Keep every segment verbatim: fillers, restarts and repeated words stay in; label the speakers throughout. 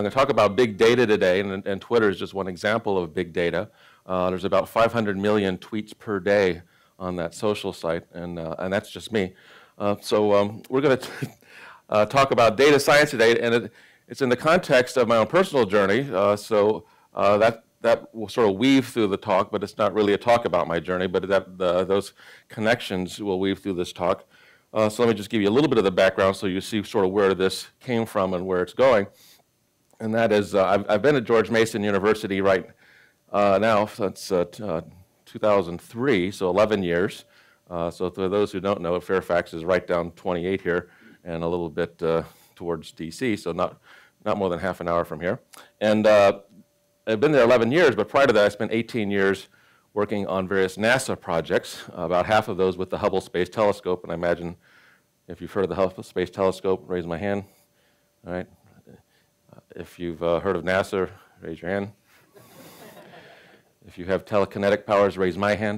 Speaker 1: I'm going to talk about big data today, and, and Twitter is just one example of big data. Uh, there's about five hundred million tweets per day on that social site, and, uh, and that's just me. Uh, so um, we're going to uh, talk about data science today, and it, it's in the context of my own personal journey, uh, so uh, that, that will sort of weave through the talk, but it's not really a talk about my journey, but that, the, those connections will weave through this talk. Uh, so let me just give you a little bit of the background so you see sort of where this came from and where it's going. And that is, uh, I've, I've been at George Mason University right uh, now since uh, uh, two thousand three, so eleven years. Uh, so for those who don't know, Fairfax is right down twenty-eight here and a little bit uh, towards D C, so not, not more than half an hour from here. And uh, I've been there eleven years, but prior to that I spent eighteen years working on various NASA projects, uh, about half of those with the Hubble Space Telescope. And I imagine if you've heard of the Hubble Space Telescope, raise my hand. All right. If you've uh, heard of NASA, raise your hand. If you have telekinetic powers, raise my hand.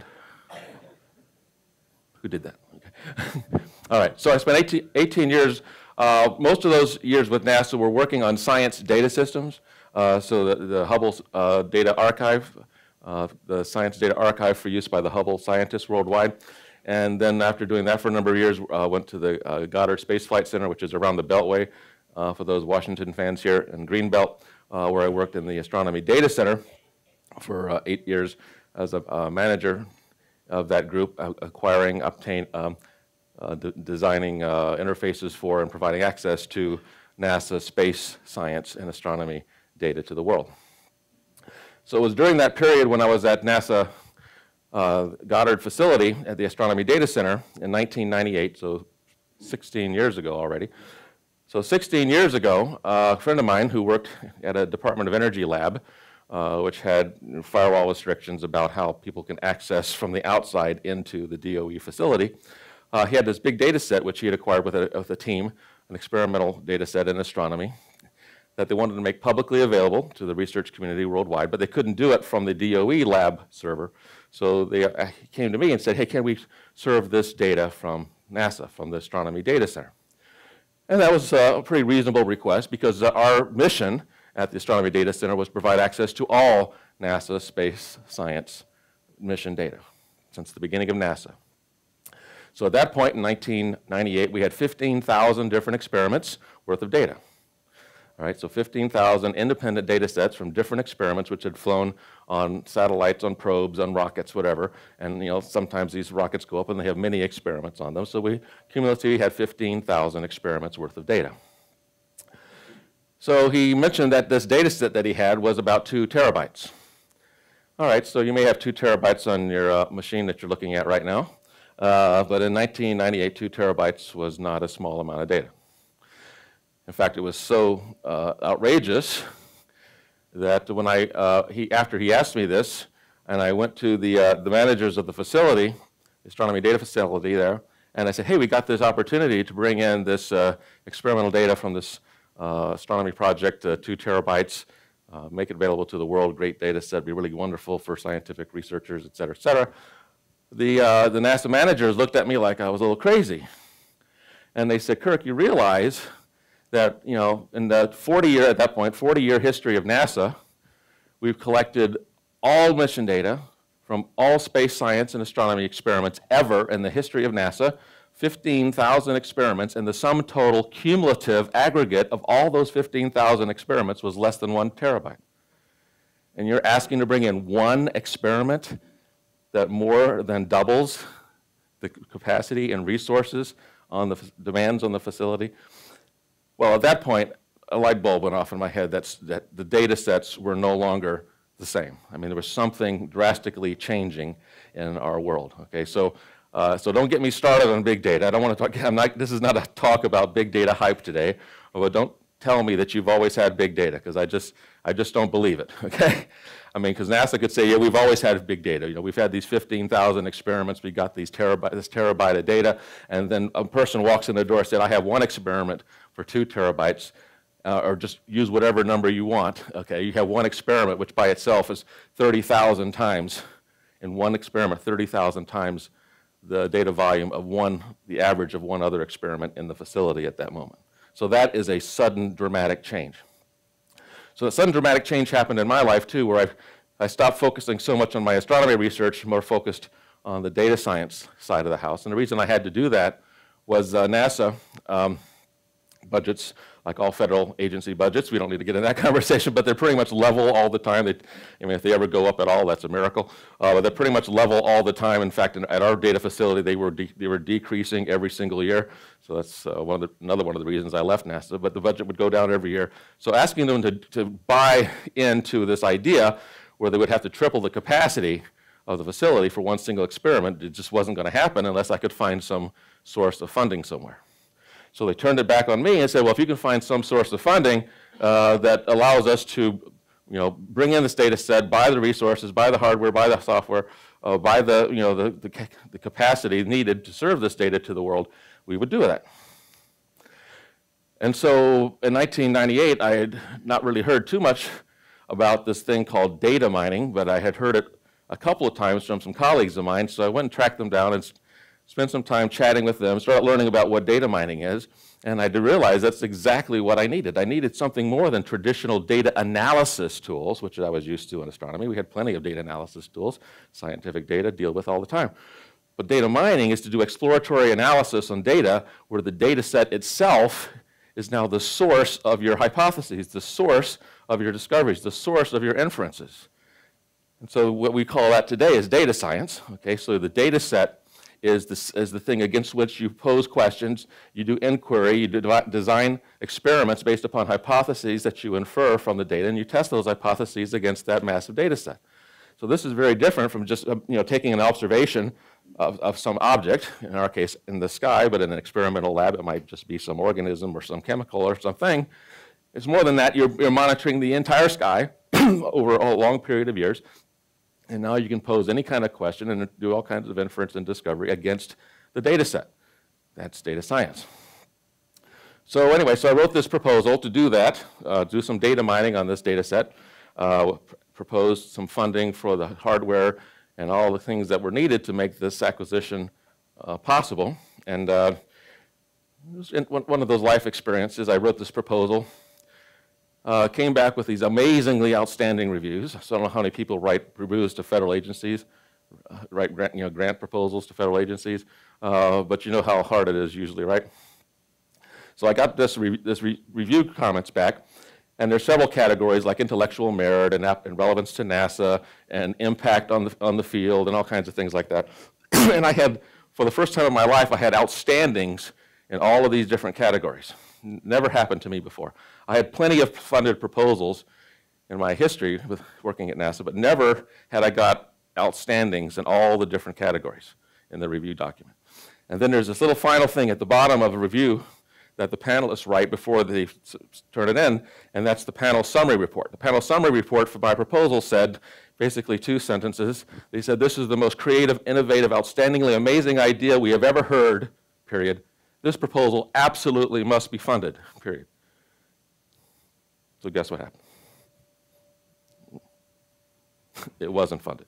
Speaker 1: Who did that? Okay. All right, so I spent eighteen, eighteen years, uh, most of those years with NASA were working on science data systems. Uh, so the, the Hubble uh, Data Archive, uh, the Science Data Archive for use by the Hubble scientists worldwide. And then after doing that for a number of years, uh, went to the uh, Goddard Space Flight Center, which is around the Beltway, Uh, for those Washington fans here in Greenbelt, uh, where I worked in the Astronomy Data Center for uh, eight years as a uh, manager of that group, uh, acquiring, obtain, um, uh, de designing uh, interfaces for and providing access to NASA space science and astronomy data to the world. So it was during that period when I was at NASA uh, Goddard facility at the Astronomy Data Center in nineteen ninety-eight, so sixteen years ago already. So sixteen years ago, uh, a friend of mine who worked at a Department of Energy lab, uh, which had firewall restrictions about how people can access from the outside into the D O E facility, uh, he had this big data set which he had acquired with a, with a team, an experimental data set in astronomy, that they wanted to make publicly available to the research community worldwide, but they couldn't do it from the D O E lab server. So they uh, came to me and said, hey, can we serve this data from NASA, from the Astronomy Data Center? And that was uh, a pretty reasonable request because uh, our mission at the Astronomy Data Center was to provide access to all NASA space science mission data since the beginning of NASA. So at that point in nineteen ninety-eight, we had fifteen thousand different experiments worth of data. All right, so fifteen thousand independent data sets from different experiments which had flown on satellites, on probes, on rockets, whatever. And you know, sometimes these rockets go up and they have many experiments on them. So we cumulatively had fifteen thousand experiments worth of data. So he mentioned that this data set that he had was about two terabytes. All right, so you may have two terabytes on your uh, machine that you're looking at right now. Uh, but in nineteen ninety-eight, two terabytes was not a small amount of data. In fact, it was so uh, outrageous that when I, uh, he, after he asked me this, and I went to the, uh, the managers of the facility, the astronomy data facility there, and I said, hey, we got this opportunity to bring in this uh, experimental data from this uh, astronomy project, uh, two terabytes, uh, make it available to the world, great data set, be really wonderful for scientific researchers, et cetera, et cetera. The, uh, the NASA managers looked at me like I was a little crazy. And they said, Kirk, you realize that, you know, in the forty year, at that point, forty year history of NASA, we've collected all mission data from all space science and astronomy experiments ever in the history of NASA, fifteen thousand experiments, and the sum total cumulative aggregate of all those fifteen thousand experiments was less than one terabyte. And you're asking to bring in one experiment that more than doubles the capacity and resources on the demands on the facility? Well, at that point, a light bulb went off in my head that's, that the data sets were no longer the same. I mean, there was something drastically changing in our world. Okay, so uh, so don't get me started on big data. I don't want to talk. I'm not. This is not a talk about big data hype today. Although don't tell me that you've always had big data, because I just I just don't believe it. Okay, I mean, because NASA could say, yeah, we've always had big data. You know, we've had these fifteen thousand experiments. We got these terabyte, this terabyte of data, and then a person walks in the door and said, I have one experiment for two terabytes. Uh, or just use whatever number you want. Okay, you have one experiment, which by itself is thirty thousand times, in one experiment, thirty thousand times the data volume of one, the average of one other experiment in the facility at that moment. So that is a sudden, dramatic change. So a sudden dramatic change happened in my life too, where I, I stopped focusing so much on my astronomy research, more focused on the data science side of the house. And the reason I had to do that was uh, NASA um, budgets, like all federal agency budgets, we don't need to get in that conversation, but they're pretty much level all the time. They, I mean, if they ever go up at all, that's a miracle. Uh, but they're pretty much level all the time. In fact, in, at our data facility, they were, de they were decreasing every single year. So that's uh, one of the, another one of the reasons I left NASA, but the budget would go down every year. So asking them to, to buy into this idea where they would have to triple the capacity of the facility for one single experiment, it just wasn't going to happen unless I could find some source of funding somewhere. So they turned it back on me and said, well, if you can find some source of funding uh, that allows us to, you know, bring in this data set, buy the resources, buy the hardware, buy the software, uh, buy the, you know, the, the, the capacity needed to serve this data to the world, we would do that. And so in nineteen ninety-eight, I had not really heard too much about this thing called data mining, but I had heard it a couple of times from some colleagues of mine, so I went and tracked them down and spent some time chatting with them, started learning about what data mining is, and I did realize that's exactly what I needed. I needed something more than traditional data analysis tools, which I was used to in astronomy. We had plenty of data analysis tools, scientific data, deal with all the time. But data mining is to do exploratory analysis on data where the data set itself is now the source of your hypotheses, the source of your discoveries, the source of your inferences. And so what we call that today is data science. Okay, so the data set is the, is the thing against which you pose questions, you do inquiry, you do design experiments based upon hypotheses that you infer from the data, and you test those hypotheses against that massive data set. So this is very different from just uh, you know, taking an observation of, of some object, in our case in the sky, but in an experimental lab it might just be some organism or some chemical or something. It's more than that. You're, you're monitoring the entire sky over a long period of years. And now you can pose any kind of question and do all kinds of inference and discovery against the data set. That's data science. So anyway, so I wrote this proposal to do that, uh, do some data mining on this data set, uh, proposed some funding for the hardware and all the things that were needed to make this acquisition uh, possible. And uh, it was in one of those life experiences. I wrote this proposal. Uh, came back with these amazingly outstanding reviews. So I don't know how many people write reviews to federal agencies, uh, write grant, you know, grant proposals to federal agencies, uh, but you know how hard it is usually, right? So I got this, re this re review comments back, and there's several categories like intellectual merit and, and relevance to NASA and impact on the, on the field and all kinds of things like that. And I had, for the first time in my life, I had outstandings in all of these different categories. Never happened to me before. I had plenty of funded proposals in my history with working at NASA, but never had I got outstandings in all the different categories in the review document. And then there's this little final thing at the bottom of a review that the panelists write before they turn it in, and that's the panel summary report. The panel summary report for my proposal said basically two sentences. They said, this is the most creative, innovative, outstandingly amazing idea we have ever heard, period. This proposal absolutely must be funded, period. So guess what happened? It wasn't funded.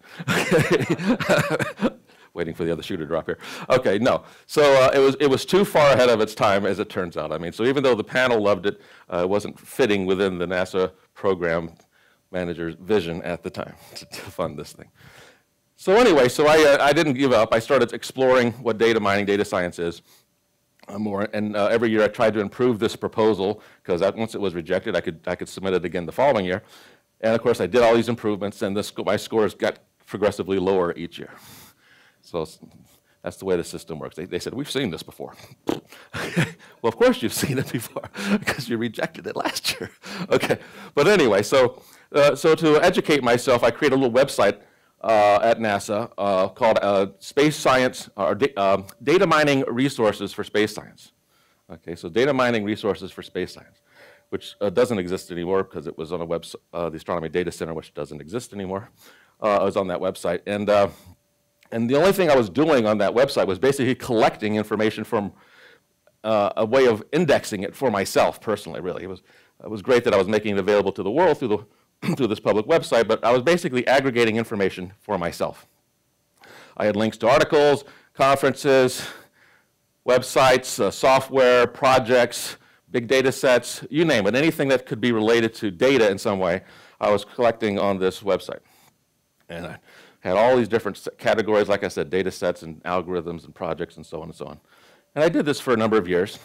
Speaker 1: Waiting for the other shoe to drop here. Okay, no. So uh, it was it was too far ahead of its time, as it turns out. I mean, so even though the panel loved it, uh, it wasn't fitting within the NASA program manager's vision at the time to, to fund this thing. So anyway, so I uh, I didn't give up. I started exploring what data mining, data science is. Uh, more, and uh, every year I tried to improve this proposal because once it was rejected, I could I could submit it again the following year, and of course I did all these improvements, and this, my scores got progressively lower each year. So that's the way the system works. They, they said, we've seen this before. Well, of course you've seen it before because you rejected it last year. Okay, but anyway, so uh, so to educate myself, I created a little website Uh, at NASA uh, called uh, Space Science, or da uh, Data Mining Resources for Space Science. Okay, so Data Mining Resources for Space Science, which uh, doesn't exist anymore because it was on a web, uh, the Astronomy Data Center, which doesn't exist anymore. Uh, I was on that website, and uh, and the only thing I was doing on that website was basically collecting information from uh, a way of indexing it for myself personally. Really, it was it was great that I was making it available to the world through the through this public website, but I was basically aggregating information for myself. I had links to articles, conferences, websites, uh, software, projects, big data sets, you name it, anything that could be related to data in some way, I was collecting on this website. And I had all these different categories, like I said, data sets and algorithms and projects and so on and so on. And I did this for a number of years.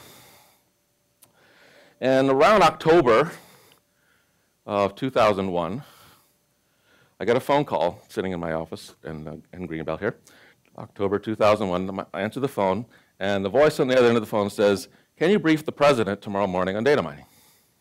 Speaker 1: And around October of two thousand one, I got a phone call sitting in my office in, uh, in Greenbelt here. October two thousand one, I answer the phone, and the voice on the other end of the phone says, "Can you brief the president tomorrow morning on data mining?"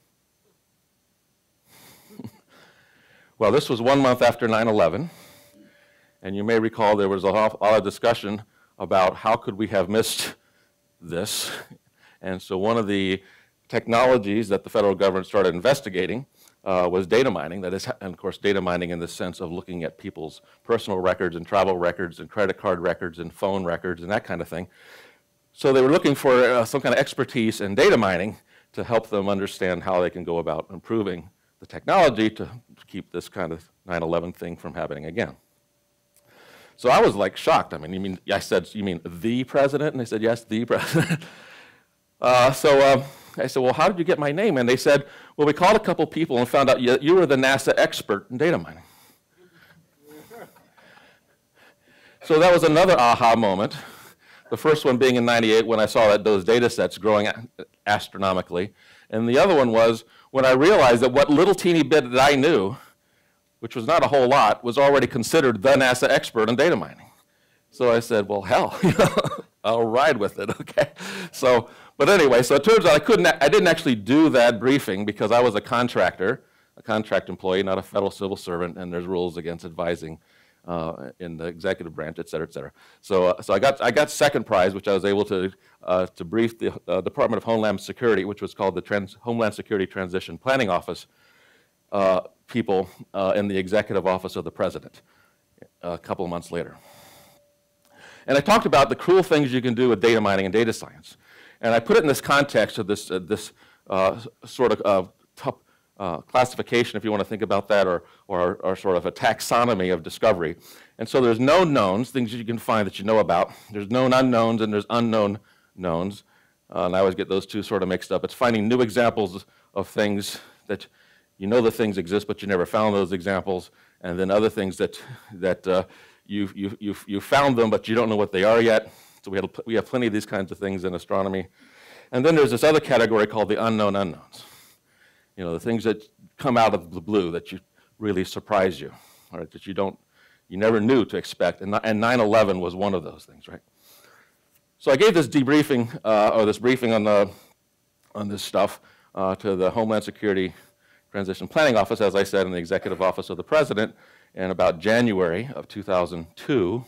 Speaker 1: Well, this was one month after nine eleven, and you may recall there was a lot of discussion about how could we have missed this. And so one of the technologies that the federal government started investigating uh, was data mining. That is, and of course, data mining in the sense of looking at people's personal records and travel records and credit card records and phone records and that kind of thing. So they were looking for uh, some kind of expertise in data mining to help them understand how they can go about improving the technology to keep this kind of nine eleven thing from happening again. So I was like shocked. I mean, you mean, I said, you mean the president? And they said, yes, the president. uh, so uh, I said, well, how did you get my name? And they said, well, we called a couple people and found out you, you were the NASA expert in data mining. So that was another aha moment. The first one being in ninety-eight when I saw that those data sets growing astronomically. And the other one was when I realized that what little teeny bit that I knew, which was not a whole lot, was already considered the NASA expert in data mining. So I said, well, hell, I'll ride with it, okay? So, but anyway, so it turns out I couldn't, I didn't actually do that briefing because I was a contractor, a contract employee, not a federal civil servant, and there's rules against advising uh, in the executive branch, et cetera, et cetera. So, uh, so I got, I got second prize, which I was able to, uh, to brief the uh, Department of Homeland Security, which was called the Trans Homeland Security Transition Planning Office, uh, people uh, in the executive office of the president a couple of months later. And I talked about the cool things you can do with data mining and data science. And I put it in this context of this, uh, this uh, sort of uh, top, uh, classification, if you want to think about that, or, or, or sort of a taxonomy of discovery. And so there's known knowns, things that you can find that you know about. There's known unknowns, and there's unknown knowns. Uh, and I always get those two sort of mixed up. It's finding new examples of things that you know the things exist, but you never found those examples. And then other things that, that uh, you, you, you, you found them, but you don't know what they are yet. So we, had, we have plenty of these kinds of things in astronomy. And then there's this other category called the unknown unknowns. You know, the things that come out of the blue that you really surprise you, or that you don't, you never knew to expect. And, and nine eleven was one of those things, right? So I gave this debriefing, uh, or this briefing on, the, on this stuff uh, to the Homeland Security Transition Planning Office, as I said, in the Executive Office of the President, in about January of two thousand two.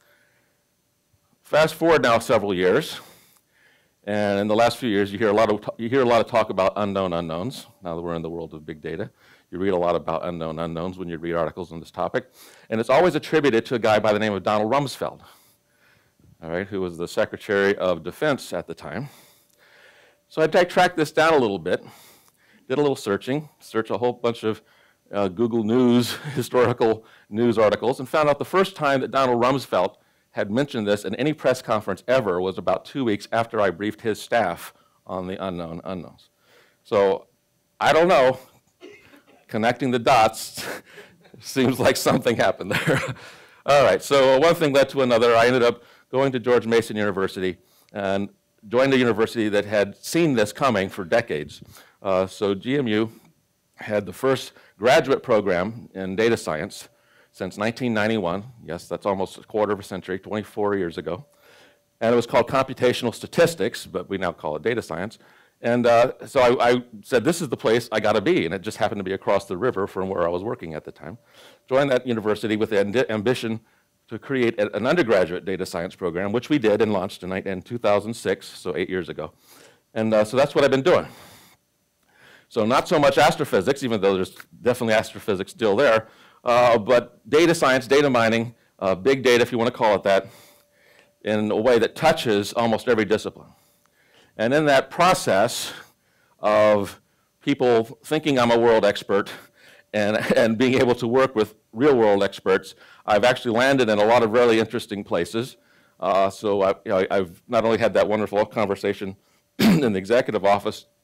Speaker 1: Fast forward now several years, and in the last few years, you hear a lot of you hear a lot of talk about unknown unknowns. Now that we're in the world of big data, you read a lot about unknown unknowns when you read articles on this topic, and it's always attributed to a guy by the name of Donald Rumsfeld, all right, who was the Secretary of Defense at the time. So I tracked this down a little bit. Did a little searching, searched a whole bunch of uh, Google News, historical news articles, and found out the first time that Donald Rumsfeld had mentioned this in any press conference ever was about two weeks after I briefed his staff on the unknown unknowns. So I don't know, connecting the dots seems like something happened there. All right, so one thing led to another. I ended up going to George Mason University and joined a university that had seen this coming for decades. Uh, so G M U had the first graduate program in data science since nineteen ninety-one. Yes, that's almost a quarter of a century, twenty-four years ago. And it was called Computational Statistics, but we now call it data science. And uh, so I, I said, this is the place I got to be. And it just happened to be across the river from where I was working at the time. Joined that university with the ambition to create an undergraduate data science program, which we did and launched in, in two thousand six, so eight years ago. And uh, so that's what I've been doing. So not so much astrophysics, even though there's definitely astrophysics still there, uh, but data science, data mining, uh, big data, if you want to call it that, in a way that touches almost every discipline. And in that process of people thinking I'm a world expert and, and being able to work with real world experts, I've actually landed in a lot of really interesting places. Uh, so I, you know, I've not only had that wonderful conversation in the executive office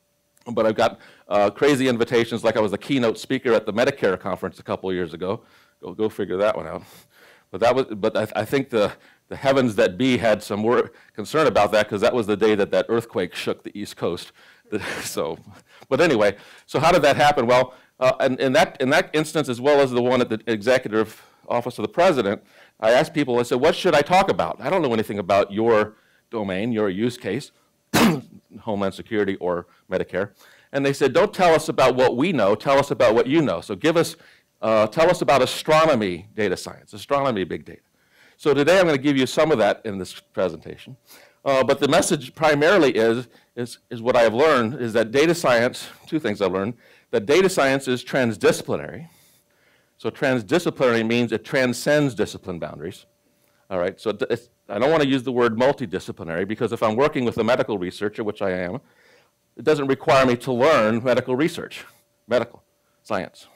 Speaker 1: but I've got uh, crazy invitations, like I was a keynote speaker at the Medicare conference a couple of years ago. Go, go figure that one out. But that was, but I, I think the, the heavens that be had some wor concern about that, because that was the day that that earthquake shook the East Coast. So, but anyway, so how did that happen? Well, uh, in, in, that, in that instance, as well as the one at the Executive Office of the President, I asked people, I said, what should I talk about? I don't know anything about your domain, your use case, Homeland Security or Medicare. And they said, don't tell us about what we know, tell us about what you know. So give us, uh, tell us about astronomy data science, astronomy big data. So today I'm going to give you some of that in this presentation. Uh, but the message primarily is, is, is what I have learned is that data science, two things I've learned, that data science is transdisciplinary. So transdisciplinary means it transcends discipline boundaries. All right, so it's, I don't want to use the word multidisciplinary, because if I'm working with a medical researcher, which I am, it doesn't require me to learn medical research, medical science.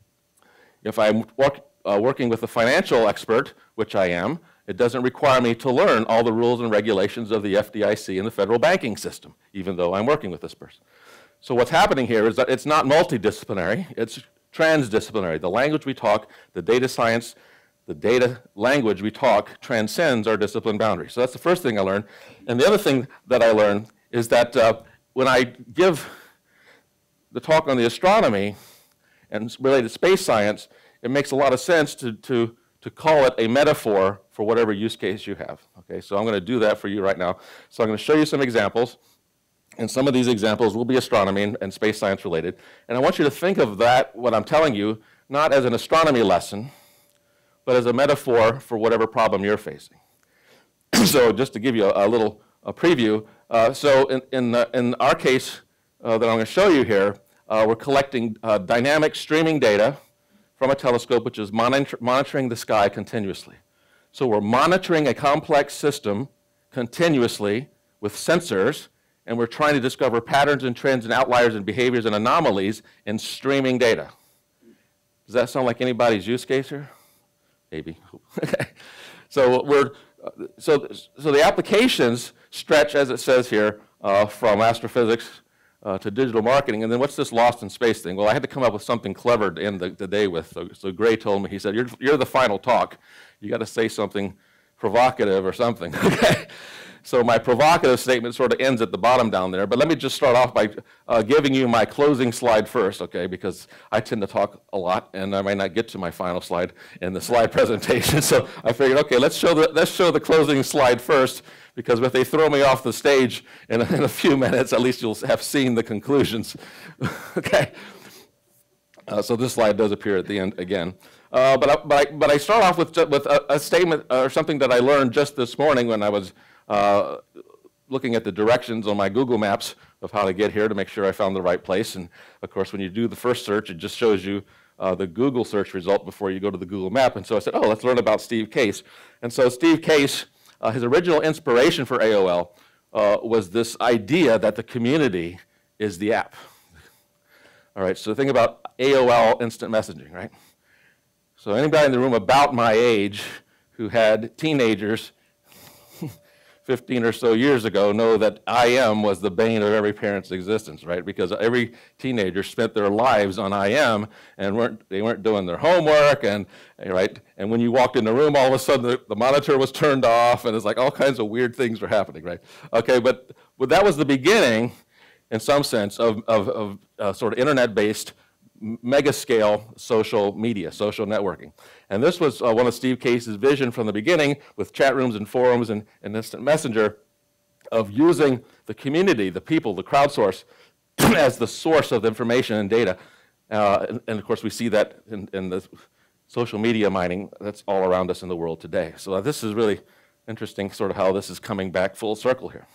Speaker 1: If I'm work, uh, working with a financial expert, which I am, it doesn't require me to learn all the rules and regulations of the F D I C and the federal banking system, even though I'm working with this person. So what's happening here is that it's not multidisciplinary, it's transdisciplinary. The language we talk, the data science, the data language we talk transcends our discipline boundaries. So that's the first thing I learned. And the other thing that I learned is that uh, when I give the talk on the astronomy and related space science, it makes a lot of sense to, to, to call it a metaphor for whatever use case you have. Okay, so I'm going to do that for you right now. So I'm going to show you some examples. And some of these examples will be astronomy and, and space science related. And I want you to think of that, what I'm telling you, not as an astronomy lesson, but as a metaphor for whatever problem you're facing. So just to give you a, a little a preview, uh, so in, in, uh, in our case uh, that I'm going to show you here, uh, we're collecting uh, dynamic streaming data from a telescope which is monitor monitoring the sky continuously. So we're monitoring a complex system continuously with sensors, and we're trying to discover patterns and trends and outliers and behaviors and anomalies in streaming data. Does that sound like anybody's use case here? Maybe. Okay. So we're so so the applications stretch, as it says here, uh, from astrophysics uh, to digital marketing. And then what's this lost in space thing? Well, I had to come up with something clever to end the, the day with. So, so Gray told me, he said, "You're you're the final talk. You got to say something provocative or something." Okay. So my provocative statement sort of ends at the bottom down there. But let me just start off by uh, giving you my closing slide first, okay, because I tend to talk a lot, and I might not get to my final slide in the slide presentation. So I figured, okay, let's show the, let's show the closing slide first, because if they throw me off the stage in a, in a few minutes, at least you'll have seen the conclusions. Okay. Uh, so this slide does appear at the end again. Uh, but, I, but, I, but I start off with, with a, a statement or something that I learned just this morning when I was Uh, looking at the directions on my Google Maps of how to get here to make sure I found the right place. And of course, when you do the first search, it just shows you uh, the Google search result before you go to the Google map. And so I said, oh, let's learn about Steve Case. And so Steve Case, uh, his original inspiration for A O L uh, was this idea that the community is the app. All right, so think about A O L instant messaging, right? So anybody in the room about my age who had teenagers fifteen or so years ago know that I M was the bane of every parent's existence, right? Because every teenager spent their lives on I M and weren't, they weren't doing their homework, and, right? And when you walked in the room, all of a sudden the, the monitor was turned off, and it's like all kinds of weird things were happening, right? Okay, but, but that was the beginning, in some sense, of, of, of uh, sort of internet-based mega-scale social media, social networking. And this was uh, one of Steve Case's vision from the beginning, with chat rooms and forums and, and Instant Messenger, of using the community, the people, the crowdsource, as the source of information and data. Uh, and, and of course, we see that in, in the social media mining that's all around us in the world today. So uh, this is really interesting, sort of how this is coming back full circle here.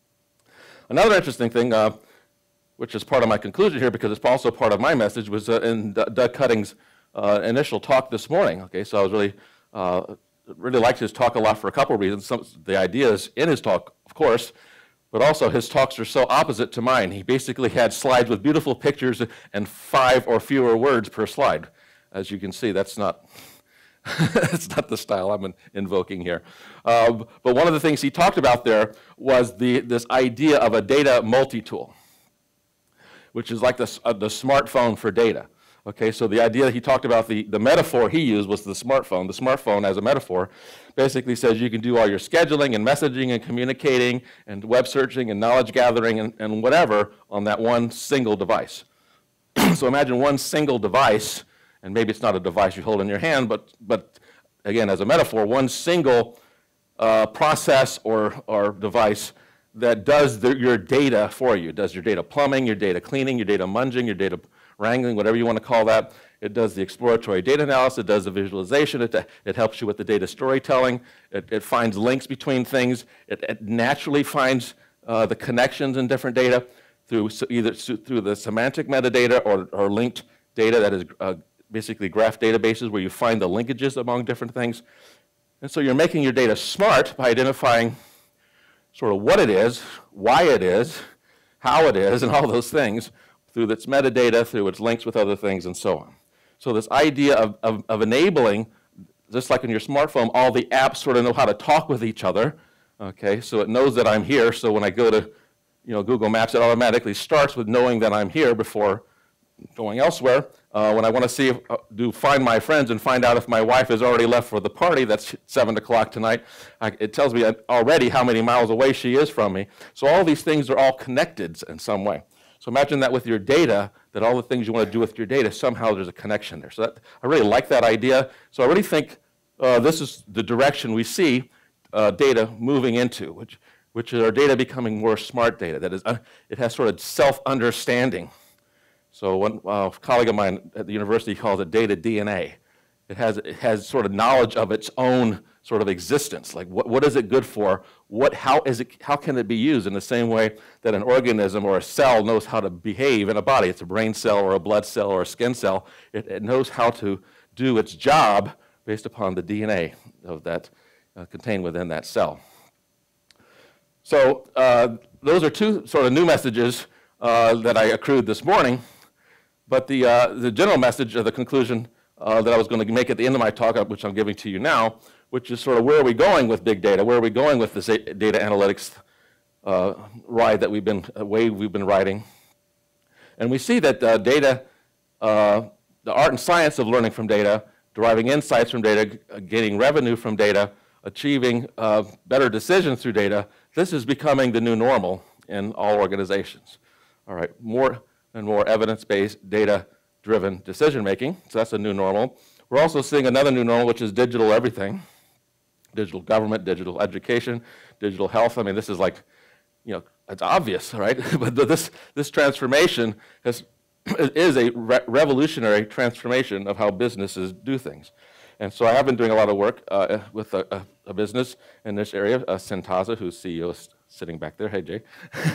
Speaker 1: Another interesting thing, uh, which is part of my conclusion here, because it's also part of my message, was uh, in D Doug Cutting's uh, initial talk this morning. Okay, so I was really, uh, really liked his talk a lot for a couple of reasons. Some, the ideas in his talk, of course, but also his talks are so opposite to mine. He basically had slides with beautiful pictures and five or fewer words per slide. As you can see, that's not, that's not the style I'm invoking here. Uh, but one of the things he talked about there was the, this idea of a data multi-tool. which is like the, uh, the smartphone for data. Okay, so the idea he talked about, the, the metaphor he used was the smartphone. The smartphone as a metaphor basically says you can do all your scheduling and messaging and communicating and web searching and knowledge gathering and, and whatever on that one single device. So imagine one single device, and maybe it's not a device you hold in your hand, but, but again, as a metaphor, one single uh, process or, or device that does the, your data for you. It does your data plumbing, your data cleaning, your data munging, your data wrangling, whatever you want to call that. It does the exploratory data analysis, it does the visualization, it, it helps you with the data storytelling, it, it finds links between things, it, it naturally finds uh, the connections in different data through so either through the semantic metadata or, or linked data that is uh, basically graph databases where you find the linkages among different things. And so you're making your data smart by identifying sort of what it is, why it is, how it is, and all those things through its metadata, through its links with other things, and so on. So this idea of, of, of enabling, just like on your smartphone, all the apps sort of know how to talk with each other, okay? So it knows that I'm here, so when I go to you know, Google Maps, it automatically starts with knowing that I'm here before going elsewhere. Uh, when I want to see, if, uh, do find my friends and find out if my wife has already left for the party, that's seven o'clock tonight, I, it tells me already how many miles away she is from me. So all these things are all connected in some way. So imagine that with your data, that all the things you want to do with your data, somehow there's a connection there. So that, I really like that idea. So I really think uh, this is the direction we see uh, data moving into, which, which is our data becoming more smart data. That is, uh, it has sort of self-understanding. So one uh, colleague of mine at the university calls it data D N A. It has, it has sort of knowledge of its own sort of existence. Like what, what is it good for? What, how, is it, how can it be used in the same way that an organism or a cell knows how to behave in a body? It's a brain cell or a blood cell or a skin cell. It, it knows how to do its job based upon the D N A of that uh, contained within that cell. So uh, those are two sort of new messages uh, that I accrued this morning. But the, uh, the general message or the conclusion uh, that I was going to make at the end of my talk, which I'm giving to you now, which is sort of where are we going with big data? Where are we going with this data analytics uh, ride that we've been, uh, wave we've been riding? And we see that uh, data, uh, the art and science of learning from data, deriving insights from data, getting revenue from data, achieving uh, better decisions through data, this is becoming the new normal in all organizations. All right, more and more evidence-based, data-driven decision-making, so that's a new normal. We're also seeing another new normal, which is digital everything. Digital government, digital education, digital health. I mean, this is like, you know, it's obvious, right? But this, this transformation has, is a re revolutionary transformation of how businesses do things. And so I have been doing a lot of work uh, with a, a, a business in this area, uh, Centasa, whose C E O is sitting back there. Hey, Jay.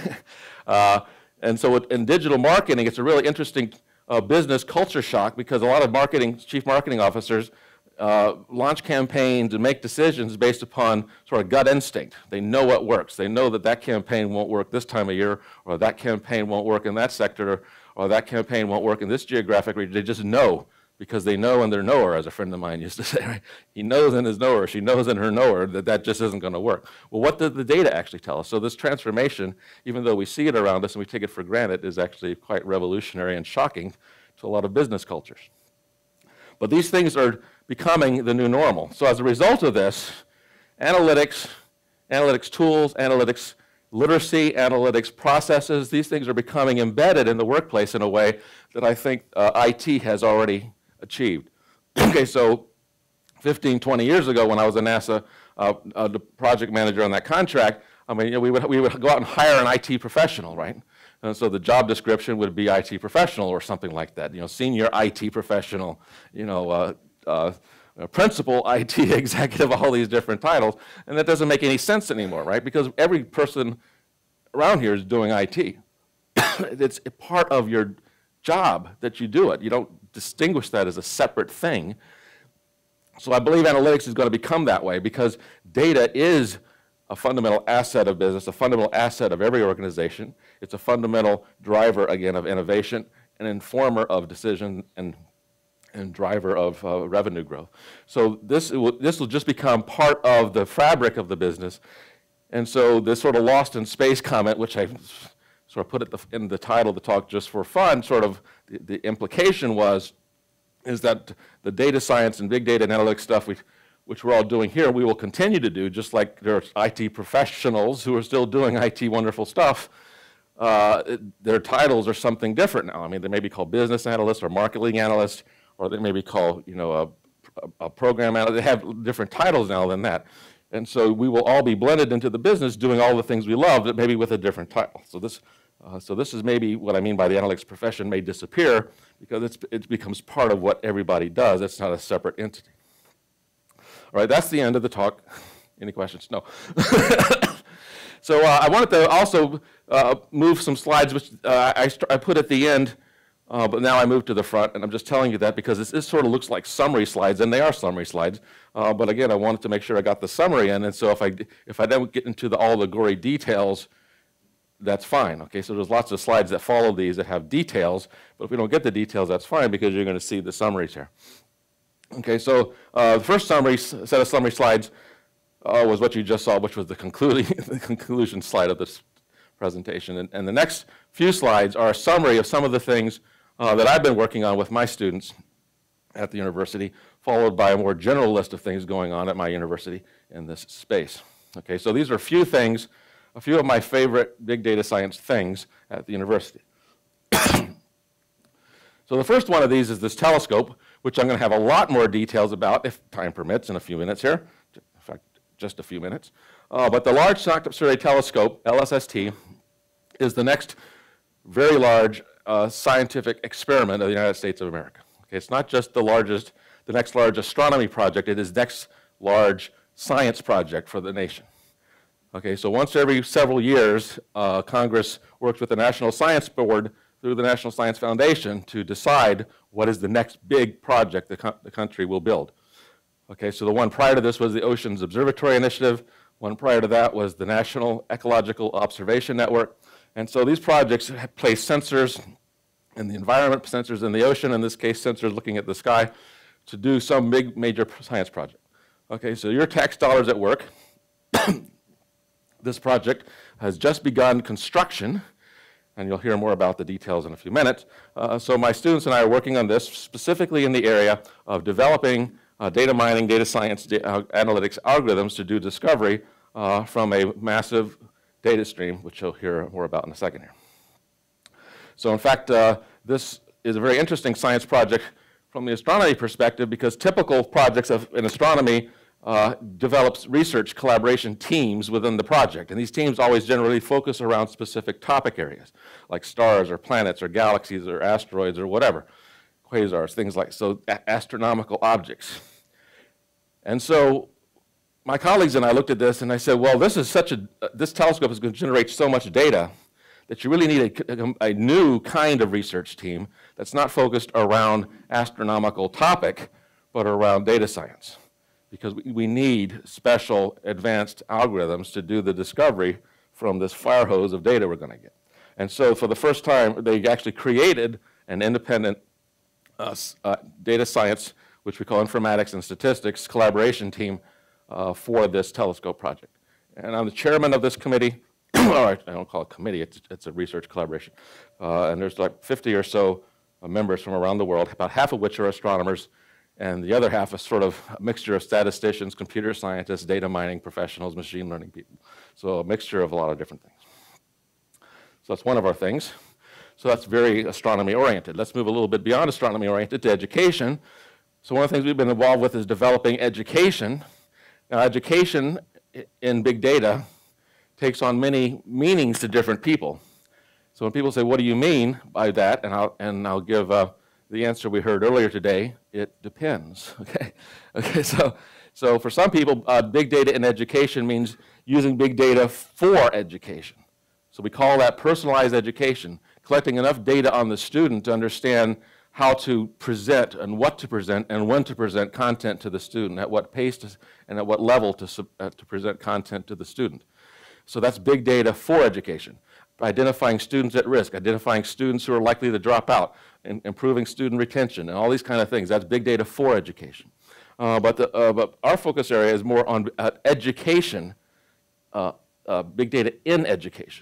Speaker 1: uh, and so in digital marketing, it's a really interesting uh, business culture shock because a lot of marketing, chief marketing officers uh, launch campaigns and make decisions based upon sort of gut instinct. They know what works. They know that that campaign won't work this time of year, or that campaign won't work in that sector, or that campaign won't work in this geographic region. They just know. Because they know in their knower, as a friend of mine used to say, right? He knows in his knower, she knows in her knower that that just isn't going to work. Well, what did the data actually tell us? So this transformation, even though we see it around us and we take it for granted, is actually quite revolutionary and shocking to a lot of business cultures. But these things are becoming the new normal. So as a result of this, analytics, analytics tools, analytics literacy, analytics processes, these things are becoming embedded in the workplace in a way that I think uh, I T has already achieved. Okay, so fifteen, twenty years ago when I was a NASA uh, uh, the project manager on that contract, I mean, you know, we, would, we would go out and hire an I T professional, right? And so the job description would be I T professional or something like that, you know, senior I T professional, you know, uh, uh, principal I T executive, all these different titles, and that doesn't make any sense anymore, right? Because every person around here is doing I T. It's a part of your job that you do it. You don't distinguish that as a separate thing. So I believe analytics is going to become that way because data is a fundamental asset of business, a fundamental asset of every organization. It's a fundamental driver, again, of innovation, an informer of decision and, and driver of uh, revenue growth. So this will, this will just become part of the fabric of the business. And so this sort of lost in space comment, which I sort of put it the, in the title of the talk just for fun, sort of the, the implication was, is that the data science and big data and analytics stuff, we, which we're all doing here, we will continue to do, just like there are I T professionals who are still doing I T wonderful stuff. Uh, their titles are something different now. I mean, they may be called business analysts or marketing analysts, or they may be called, you know, a, a, a program analyst. They have different titles now than that. And so we will all be blended into the business doing all the things we love, but maybe with a different title. So this, uh, so this is maybe what I mean by the analytics profession may disappear, because it's, it becomes part of what everybody does. It's not a separate entity. All right, that's the end of the talk. Any questions? No. So uh, I wanted to also uh, move some slides, which uh, I, I put at the end, uh, but now I moved to the front, and I'm just telling you that because this, this sort of looks like summary slides, and they are summary slides. Uh, but again, I wanted to make sure I got the summary in, and so if I if I don't get into the, all the gory details, that's fine. Okay, so there's lots of slides that follow these that have details, but if we don't get the details, that's fine because you're going to see the summaries here. Okay, so uh, the first summary set of summary slides uh, was what you just saw, which was the concluding the conclusion slide of this presentation, and, and the next few slides are a summary of some of the things uh, that I've been working on with my students at the university, followed by a more general list of things going on at my university in this space. Okay, so these are a few things, a few of my favorite big data science things at the university. So the first one of these is this telescope, which I'm going to have a lot more details about, if time permits, in a few minutes here. In fact, just a few minutes. Uh, but the Large Spectrum Survey Telescope, L S S T, is the next very large uh, scientific experiment of the United States of America. Okay, it's not just the largest, the next large astronomy project, it is the next large science project for the nation. Okay, so once every several years, uh, Congress works with the National Science Board through the National Science Foundation to decide what is the next big project the, co the country will build. Okay, so the one prior to this was the Oceans Observatory Initiative. One prior to that was the National Ecological Observation Network. And so these projects place sensors in the environment, sensors in the ocean, in this case sensors looking at the sky, to do some big major science project. Okay, so your tax dollars at work. This project has just begun construction, and you'll hear more about the details in a few minutes. Uh, so my students and I are working on this specifically in the area of developing uh, data mining, data science, da uh, analytics algorithms to do discovery uh, from a massive data stream, which you'll hear more about in a second here. So in fact, uh, this is a very interesting science project from the astronomy perspective, because typical projects of, in astronomy uh, develops research collaboration teams within the project. And these teams always generally focus around specific topic areas, like stars or planets or galaxies or asteroids or whatever, quasars, things like, so astronomical objects. And so my colleagues and I looked at this and I said, well, this is such a, uh, this telescope is going to generate so much data that you really need a, a, a new kind of research team that's not focused around astronomical topic, but around data science. Because we, we need special advanced algorithms to do the discovery from this fire hose of data we're going to get. And so for the first time, they actually created an independent uh, uh, data science, which we call informatics and statistics, collaboration team uh, for this telescope project. And I'm the chairman of this committee. Or I don't call it a committee, it's, it's a research collaboration. Uh, and there's like fifty or so uh, members from around the world, about half of which are astronomers, and the other half is sort of a mixture of statisticians, computer scientists, data mining professionals, machine learning people. So a mixture of a lot of different things. So that's one of our things. So that's very astronomy oriented. Let's move a little bit beyond astronomy oriented to education. So one of the things we've been involved with is developing education. Now education in big data takes on many meanings to different people. So when people say, what do you mean by that? And I'll, and I'll give uh, the answer we heard earlier today, it depends, okay? Okay, so, so for some people, uh, big data in education means using big data for education. So we call that personalized education, collecting enough data on the student to understand how to present and what to present and when to present content to the student, at what pace to, and at what level to, uh, to present content to the student. So that's big data for education. Identifying students at risk, identifying students who are likely to drop out, and improving student retention, and all these kind of things. That's big data for education. Uh, but, the, uh, but our focus area is more on uh, education, uh, uh, big data in education.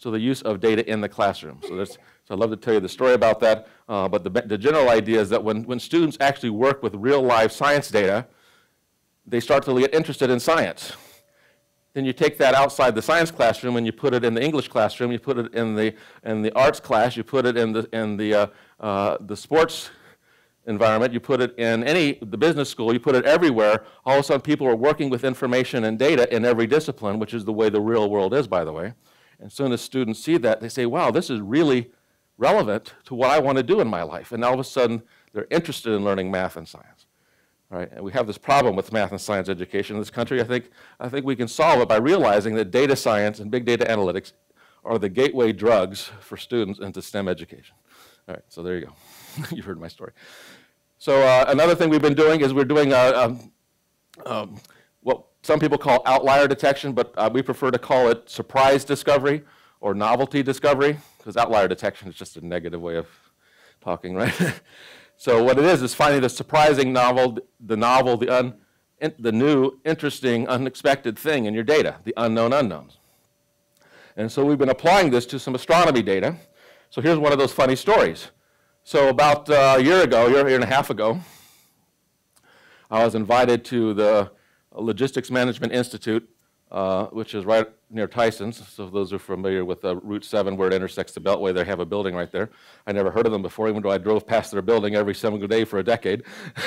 Speaker 1: so the use of data in the classroom. So, there's, so I'd love to tell you the story about that, uh, but the, the general idea is that when, when students actually work with real live science data, they start to get interested in science. Then you take that outside the science classroom and you put it in the English classroom, you put it in the, in the arts class, you put it in the, in the, uh, uh, the sports environment, you put it in any, the business school, you put it everywhere. All of a sudden people are working with information and data in every discipline, which is the way the real world is, by the way. And as soon as students see that, they say, wow, this is really relevant to what I want to do in my life. And all of a sudden, they're interested in learning math and science. All right? And we have this problem with math and science education in this country. I think, I think we can solve it by realizing that data science and big data analytics are the gateway drugs for students into STEM education. All right, so there you go. You've heard my story. So uh, another thing we've been doing is we're doing uh, um, um, what some people call outlier detection, but uh, we prefer to call it surprise discovery or novelty discovery, because outlier detection is just a negative way of talking, right? So what it is is finding the surprising novel, the novel, the, un, in, the new, interesting, unexpected thing in your data, the unknown unknowns. And so we've been applying this to some astronomy data. So here's one of those funny stories. So about uh, a year ago, a year, year and a half ago, I was invited to the Logistics Management Institute, uh, which is right near Tyson's. So those who are familiar with uh, Route seven where it intersects the Beltway, they have a building right there. I never heard of them before, even though I drove past their building every single day for a decade.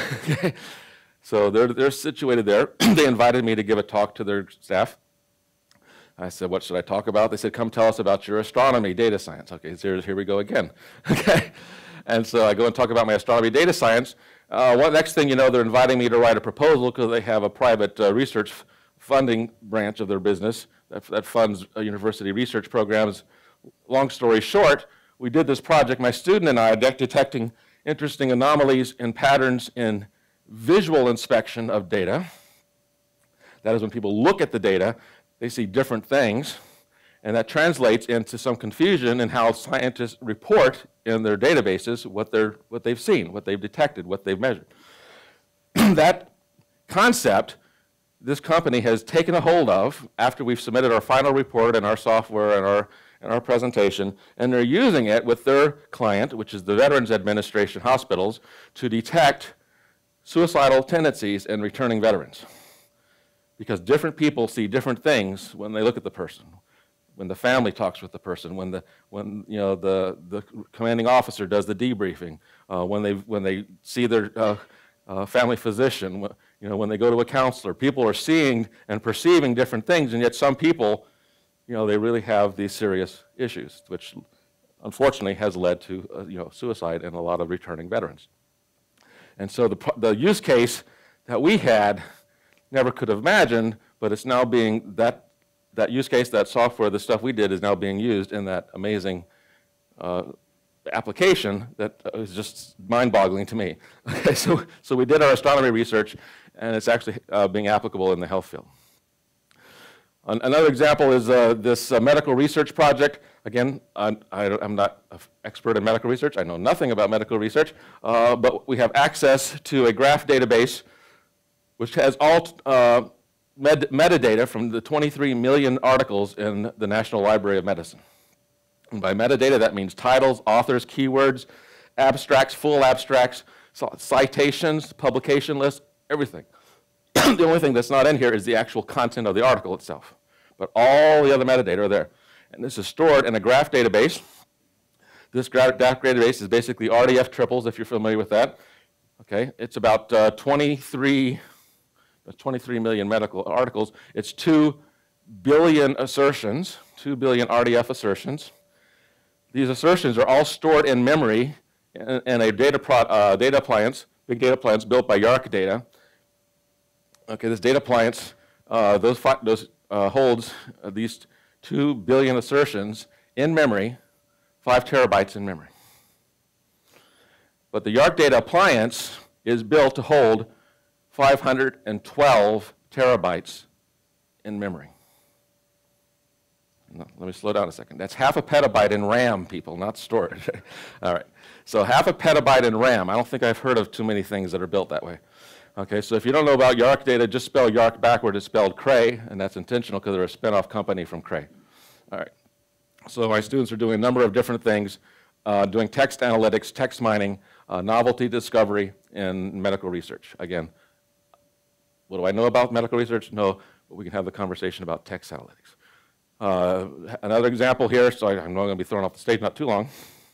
Speaker 1: So they're, they're situated there. They invited me to give a talk to their staff. I said, what should I talk about? They said, come tell us about your astronomy data science. Okay, so here, here we go again. Okay. And so I go and talk about my astronomy data science. Uh, well, next thing you know, they're inviting me to write a proposal because they have a private uh, research funding branch of their business that, that funds uh, university research programs. Long story short, we did this project, my student and I, de detecting interesting anomalies and patterns in visual inspection of data. That is when people look at the data, they see different things. And that translates into some confusion in how scientists report in their databases what, they're, what they've seen, what they've detected, what they've measured. That concept, this company has taken a hold of after we've submitted our final report and our software and our, and our presentation, and they're using it with their client, which is the Veterans Administration hospitals, to detect suicidal tendencies in returning veterans. Because different people see different things when they look at the person. When the family talks with the person, when the when you know the the commanding officer does the debriefing, uh, when they when they see their uh, uh, family physician, you know when they go to a counselor, people are seeing and perceiving different things, and yet some people, you know, they really have these serious issues, which unfortunately has led to uh, you know suicide in a lot of returning veterans. And so the the use case that we had never could have imagined, but it's now being that. That use case, that software, the stuff we did is now being used in that amazing uh, application that is just mind-boggling to me. Okay, so, so we did our astronomy research, and it's actually uh, being applicable in the health field. An another example is uh, this uh, medical research project. Again, I'm, I, I'm not an expert in medical research. I know nothing about medical research, uh, but we have access to a graph database which has all uh, Med metadata from the twenty-three million articles in the National Library of Medicine. And by metadata, that means titles, authors, keywords, abstracts, full abstracts, citations, publication lists, everything. The only thing that's not in here is the actual content of the article itself. But all the other metadata are there. And this is stored in a graph database. This graph database is basically R D F triples, if you're familiar with that. Okay, it's about uh, twenty-three million medical articles. It's two billion assertions, two billion R D F assertions. These assertions are all stored in memory in, in a data, pro, uh, data appliance, big data appliance built by Yark Data. Okay, this data appliance, uh, those, those uh, holds uh, these two billion assertions in memory, five terabytes in memory. But the Yark Data appliance is built to hold five hundred twelve terabytes in memory. No, let me slow down a second. That's half a petabyte in RAM, people, not storage. All right. So half a petabyte in RAM. I don't think I've heard of too many things that are built that way. Okay, so if you don't know about Yark Data, just spell Yark backward. It's spelled Cray, and that's intentional because they're a spin-off company from Cray. All right. So my students are doing a number of different things, uh, doing text analytics, text mining, uh, novelty discovery, and medical research. Again, what do I know about medical research? No, but we can have the conversation about text analytics. Uh, another example here, so I, I'm not going to be thrown off the stage not too long.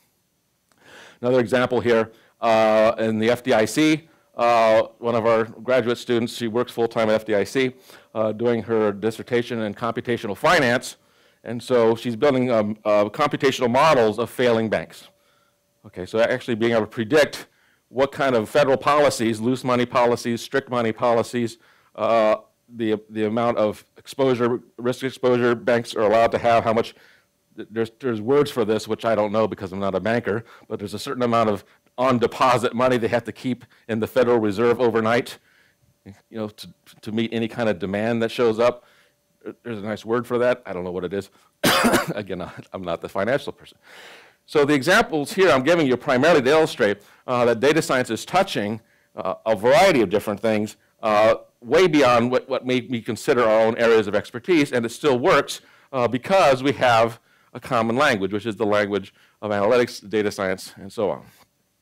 Speaker 1: Another example here, uh, in the F D I C, uh, one of our graduate students, she works full-time at F D I C, uh, doing her dissertation in computational finance, and so she's building um, uh, computational models of failing banks. Okay, so actually being able to predict what kind of federal policies, loose money policies, strict money policies, uh, the, the amount of exposure, risk exposure banks are allowed to have, how much, there's, there's words for this, which I don't know because I'm not a banker, but there's a certain amount of on deposit money they have to keep in the Federal Reserve overnight, you know, to, to meet any kind of demand that shows up. There's a nice word for that. I don't know what it is. Again, I'm not the financial person. So the examples here I'm giving you primarily to illustrate uh, that data science is touching uh, a variety of different things, uh, way beyond what, what may we consider our own areas of expertise, and it still works uh, because we have a common language, which is the language of analytics, data science, and so on.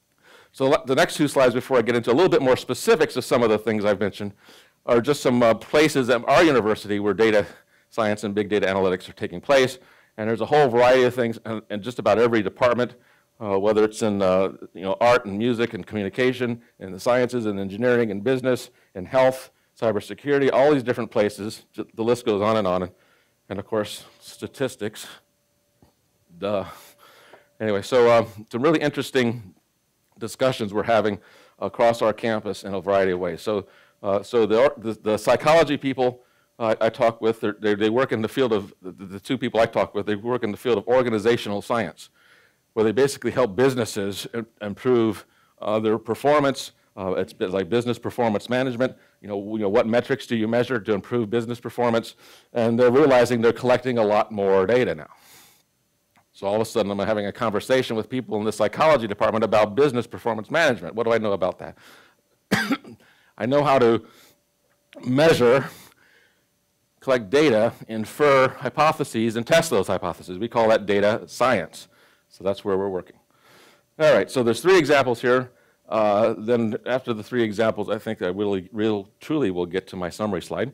Speaker 1: So the next two slides before I get into a little bit more specifics of some of the things I've mentioned are just some uh, places at our university where data science and big data analytics are taking place. And there's a whole variety of things in, in just about every department, uh, whether it's in uh, you know, art and music and communication, in the sciences and engineering and business and health, cybersecurity, all these different places. The list goes on and on. And, and of course, statistics. Duh. Anyway, so uh, some really interesting discussions we're having across our campus in a variety of ways. So, uh, so the, the, the psychology people uh, I talk with, they they work in the field of, the, the two people I talk with, they work in the field of organizational science, where they basically help businesses improve uh, their performance. Uh, it's like business performance management. You know, you know, what metrics do you measure to improve business performance? And they're realizing they're collecting a lot more data now. So all of a sudden, I'm having a conversation with people in the psychology department about business performance management. What do I know about that? I know how to measure, collect data, infer hypotheses, and test those hypotheses. We call that data science. So that's where we're working. All right, so there's three examples here. Uh, then after the three examples, I think I really, real, truly will get to my summary slide.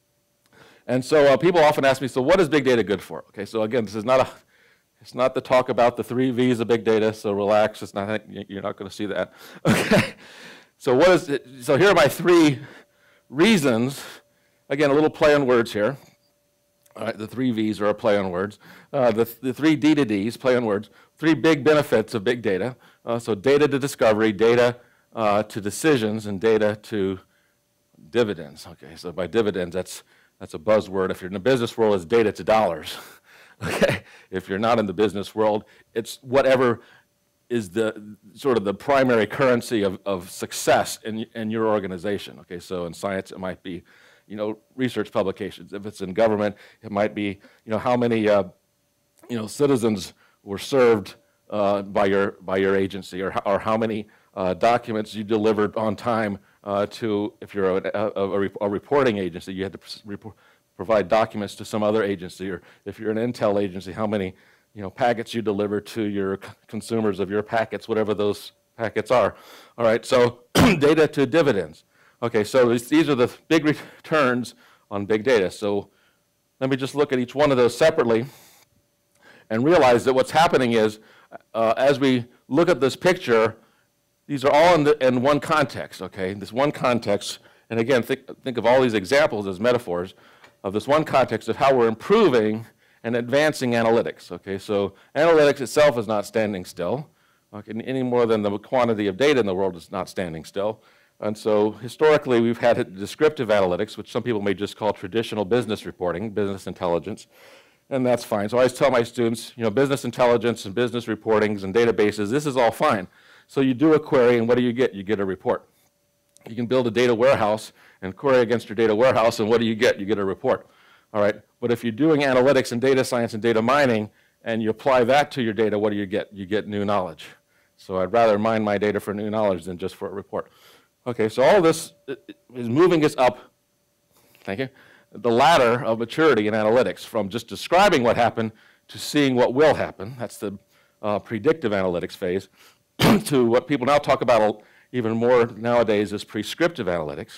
Speaker 1: And so uh, people often ask me, so what is big data good for? Okay, so again, this is not a It's not the talk about the three V's of big data, so relax. It's not, you're not going to see that. Okay. So what is it? So here are my three reasons. Again, a little play on words here. All right, the three V's are a play on words. Uh, the, the three D to D's, play on words. Three big benefits of big data. Uh, so data to discovery, data uh, to decisions, and data to dividends. Okay, so by dividends, that's, that's a buzzword. If you're in the business world, it's data to dollars. Okay, if you're not in the business world, it's whatever is the sort of the primary currency of, of success in, in your organization. Okay, so in science, it might be, you know, research publications. If it's in government, it might be, you know, how many, uh, you know, citizens were served uh, by your by your agency, or or how many uh, documents you delivered on time uh, to, if you're a, a, a, a reporting agency, you had to report. provide documents to some other agency, or if you're an intel agency, how many, you know, packets you deliver to your consumers of your packets, whatever those packets are. All right, so data to dividends. Okay, so these are the big returns on big data. So let me just look at each one of those separately and realize that what's happening is, uh, as we look at this picture, these are all in, the, in one context, okay? This one context, and again, think, think of all these examples as metaphors of this one context of how we're improving and advancing analytics. Okay, so analytics itself is not standing still, okay, any more than the quantity of data in the world is not standing still. And so historically, we've had descriptive analytics, which some people may just call traditional business reporting, business intelligence, and that's fine. So I always tell my students, you know, business intelligence and business reportings and databases, this is all fine. So you do a query, and what do you get? You get a report. You can build a data warehouse and query against your data warehouse, and what do you get? You get a report. All right. But if you're doing analytics and data science and data mining, and you apply that to your data, what do you get? You get new knowledge. So I'd rather mine my data for new knowledge than just for a report. Okay, so all this is moving us up, thank you, the ladder of maturity in analytics, from just describing what happened to seeing what will happen. That's the uh, predictive analytics phase. To what people now talk about even more nowadays is prescriptive analytics.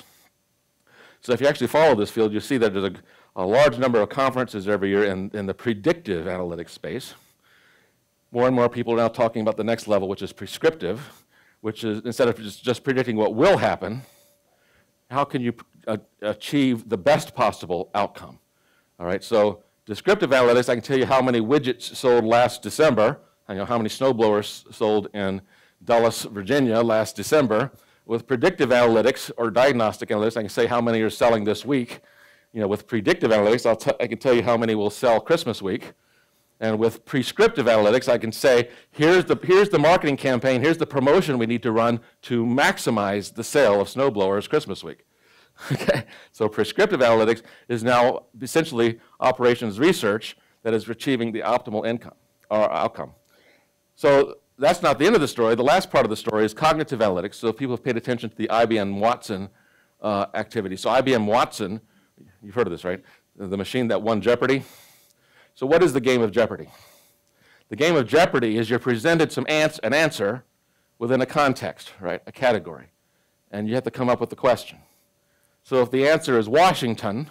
Speaker 1: So if you actually follow this field, you see that there's a, a large number of conferences every year in, in the predictive analytics space. More and more people are now talking about the next level, which is prescriptive, which is instead of just, just predicting what will happen, how can you uh, achieve the best possible outcome? All right, so descriptive analytics, I can tell you how many widgets sold last December. I know how many snowblowers sold in Dulles, Virginia last December. With predictive analytics or diagnostic analytics, I can say how many are selling this week. You know, with predictive analytics, I'll t I can tell you how many will sell Christmas week. And with prescriptive analytics, I can say, here's the, here's the marketing campaign, here's the promotion we need to run to maximize the sale of snowblowers Christmas week. Okay, so prescriptive analytics is now essentially operations research that is achieving the optimal income or outcome. So that's not the end of the story. The last part of the story is cognitive analytics. So people have paid attention to the I B M Watson uh, activity. So I B M Watson, you've heard of this, right? The machine that won Jeopardy. So what is the game of Jeopardy? The game of Jeopardy is you're presented some ans an answer within a context, right, a category, and you have to come up with the question. So if the answer is Washington,